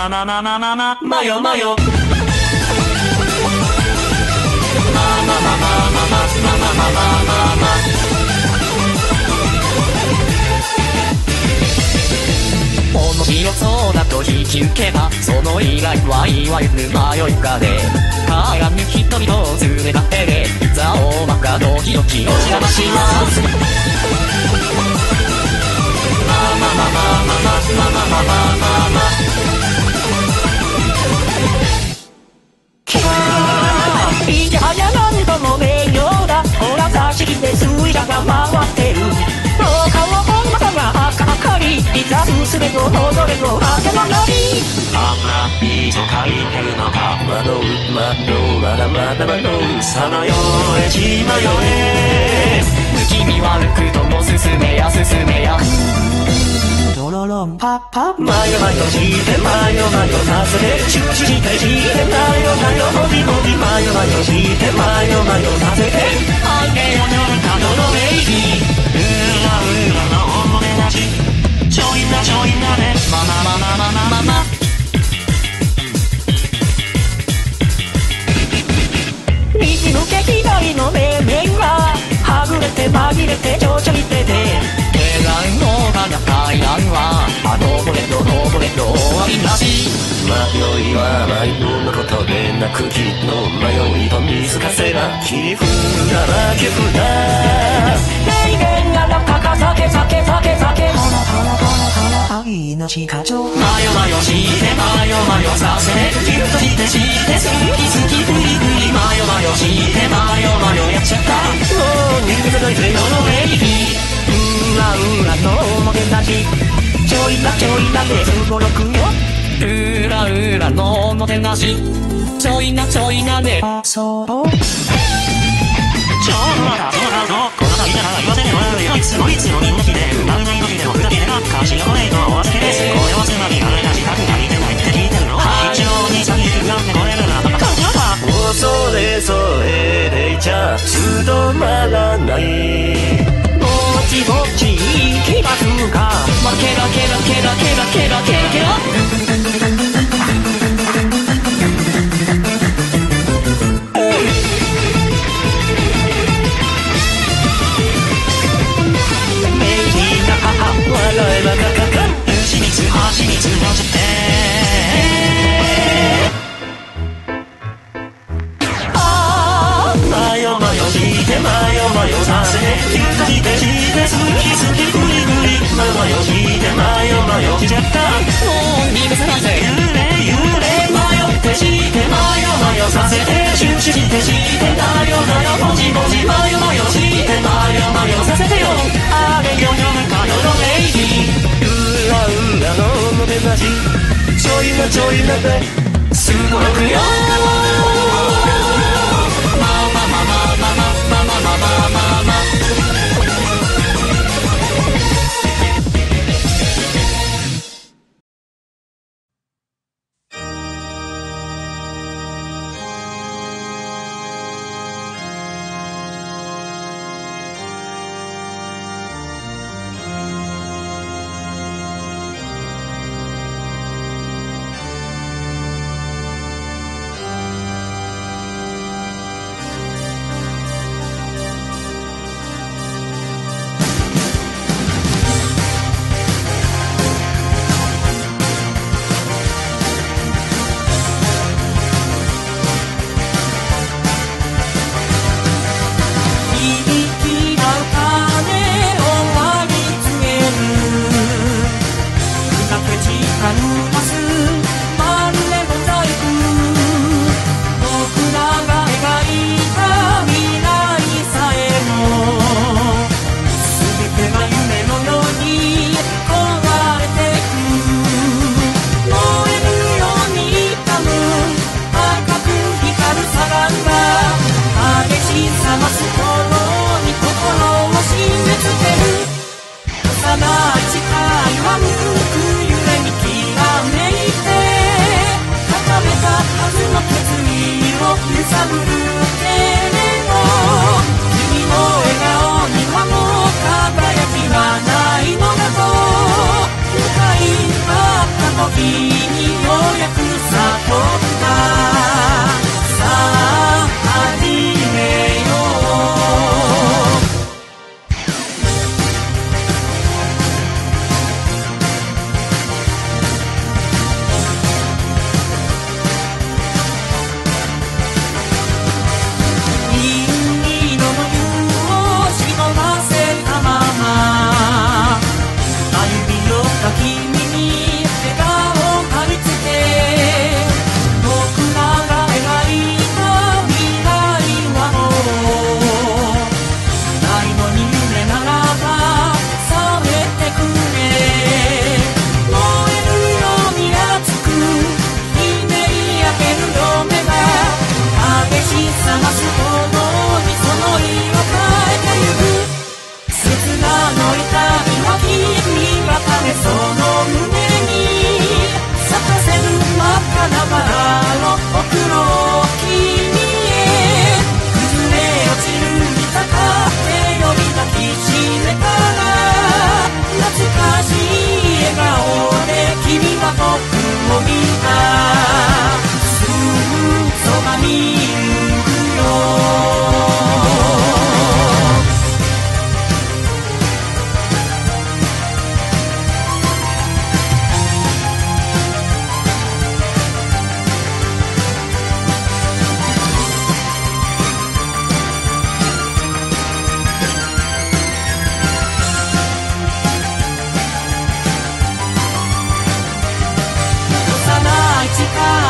マヨマヨ面白そうだと引き受けば、その以来はいわゆる迷いがね、鏡人々を連れ立てで座をまかドキドキお邪魔します。いやはやなんとも名誉だ、ほら座敷で水車が回ってる、廊下を本間が赤かり、いざすべの踊れのあけのなり、あらいいと書いてるのか、窓まだまだ窓さまよえしまよえ、気味悪くとも進めや進めや、ドロロンパッパマヨマヨしてマヨマヨさせてシュシュしてしてマヨマヨモジモジマヨマヨしてマヨマヨさせてあげよ夜かどのベイビーうらうらのおもてなしちょいなでママママママママ右向け左の面々がはぐれて紛れてちょちょいてて手段の花階段は登れど登れど終わりなし、迷いは迷子のことでなくきっと迷いと見透かせば寄付なら寄付だ名言ならかか酒酒酒酒愛なし課長マヨマヨしてマヨマヨさせギュッとしてして好き好きグリグリマヨマヨしてマヨマヨやっちゃったもう逃げといてよのベイビーうらのおもてなしちょいなですごろくようらのおもてなしちょいなでそうちょうどこの旅なら言わせてもらうよいつもみんなきで歌うない時でもふざけてばっかしがこれとお忘れですこれはつまりあれなしかく書いてないって聞いてるの一応に先になんてこれるな恐れそれでいちゃ務まらないぼちぼち行きますかまケラケラケラケラケラケラケラメイリーが笑えばかかか牛蜜蜂蜜のじてマヨマヨしてマヨマヨさせてキュッとしてして好きグリグリマヨマヨしてマヨマヨしちゃったもう見せないぜ幽霊マヨってしてマヨマヨさせてシュッシュしてしてマヨもじもじマヨマヨしてマヨマヨさせてよあれよ夜かよのベイビーうらのおもてなしちょいなですごろくよ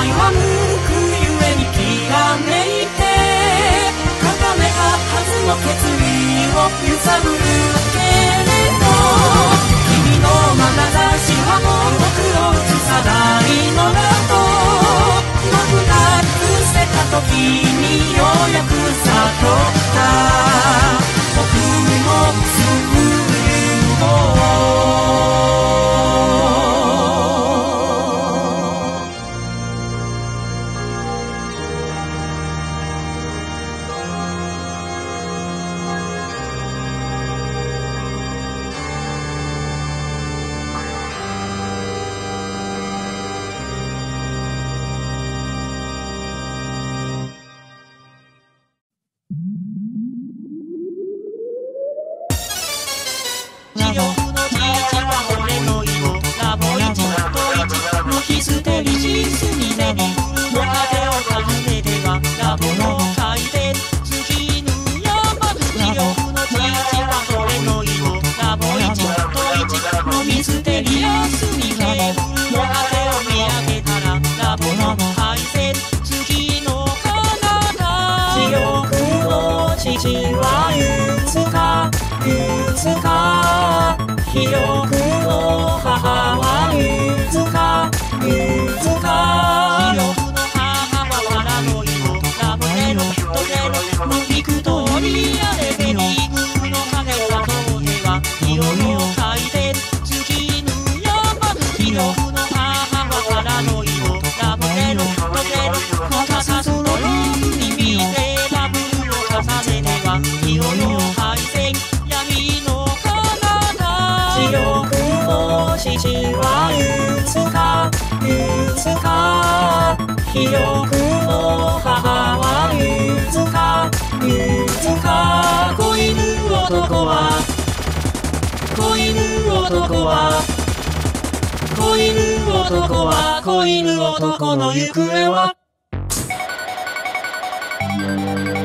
愛は無垢ゆえにきらめいて固めたはずの決意を揺さぶるけれど君の眼差しはもう僕を映さないのだと僕が伏せた時にようやく悟った僕のス記憶の母はゆずかゆずか記憶の母はパラノイドラボネロトゲロのビクトリアレベリーグの影はどうでは色を描いて月ぬ山の記憶の母はパラノイドラボネロトゲロの傘その海見てバブルを重ねては色を描いて闇の記憶の父はゆつかゆつか記憶の母はゆつかゆつか子犬男は子犬男は子犬男は子犬男の行方は